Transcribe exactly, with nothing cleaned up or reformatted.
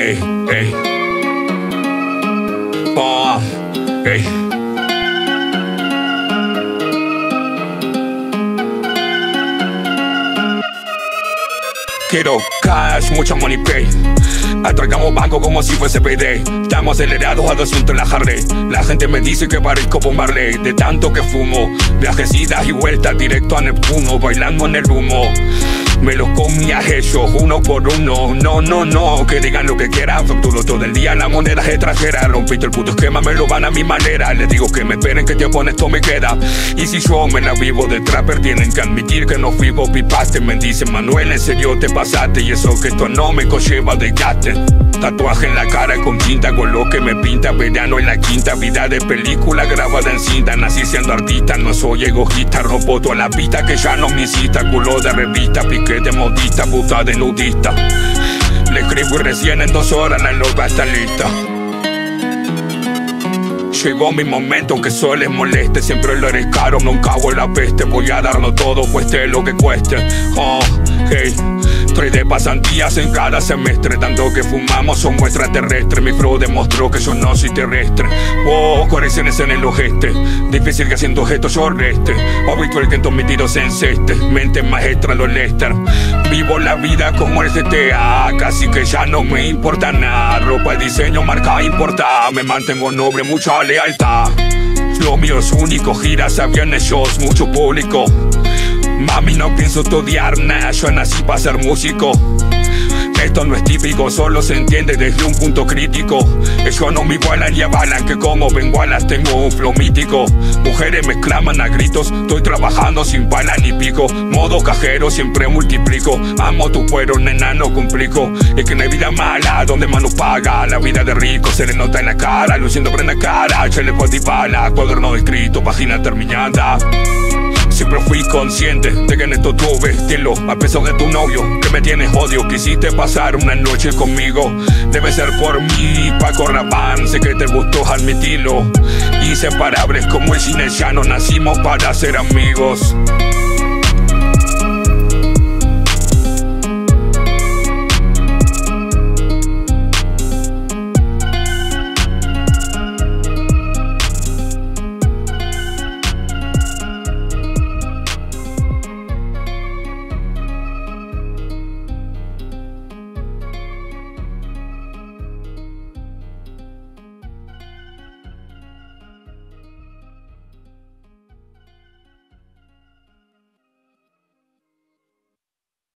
Ey, ey. Oh, ey. Quiero cash, mucho money pay. Atracamos banco como si fuese P D. Estamos acelerados a doscientos en la Harley. La gente me dice que parezco Bob Marley. De tanto que fumo, viajes, idas y vueltas directo a Neptuno, bailando en el humo. Me los comí a ellos, uno por uno. No, no, no, que digan lo que quieran. Facturo todo el día, la moneda es extranjera. Rompiste el puto esquema, me lo van a mi manera. Les digo que me esperen, que tiempo en esto me queda. Y si yo me la vivo de trapper, tienen que admitir que no fui vos pipaste. Me dicen, Manuel, en serio te pasaste. Y eso que esto no me conlleva de gaste. Tatuaje en la cara con tinta, con lo que me pinta. Verano en la quinta, vida de película grabada en cinta. Nací siendo artista, no soy egoísta. Rompo toda la pista que ya no me incita. Culo de revista, piqué de modista, puta de nudista. Le escribo y recién en dos horas la loca está lista. Llegó mi momento, que solo les moleste. Siempre lo eres caro, nunca hago la peste. Voy a darlo todo, cueste lo que cueste. Oh, hey. Tres de pasantías en cada semestre. Tanto que fumamos somos extraterrestres. Mi flow demostró que yo no soy terrestre. Oh, correcciones en el ojeste. Difícil que haciendo gestos yo reste. Habitual que en todos mis tiros enceste. Mente maestra los Lester. Vivo la vida como el G T A. Casi que ya no me importa nada. Ropa, diseño, marca importa. Me mantengo noble, mucha lealtad. Lo mío es único, giras, aviones, shows, mucho público. Mami, no pienso estudiar nada, yo nací para ser músico. Esto no es típico, solo se entiende desde un punto crítico. Ellos no me igualan y avalan que como vengo a las tengo un flow mítico. Mujeres me exclaman a gritos, estoy trabajando sin pala ni pico. Modo cajero, siempre multiplico. Amo tu cuero, nena, no complico. Es que no hay vida mala, donde mano paga. La vida de rico se le nota en la cara. Luciendo prenda cara, échale pot y bala. Cuaderno escrito, página terminada. Siempre fui consciente de que en esto tuve estilo. A pesar de tu novio, que me tienes odio. Quisiste pasar una noche conmigo. Debe ser por mí, Paco Rabanne. Sé que te gustó admitirlo. Inseparables como el cine, ya no nacimos para ser amigos.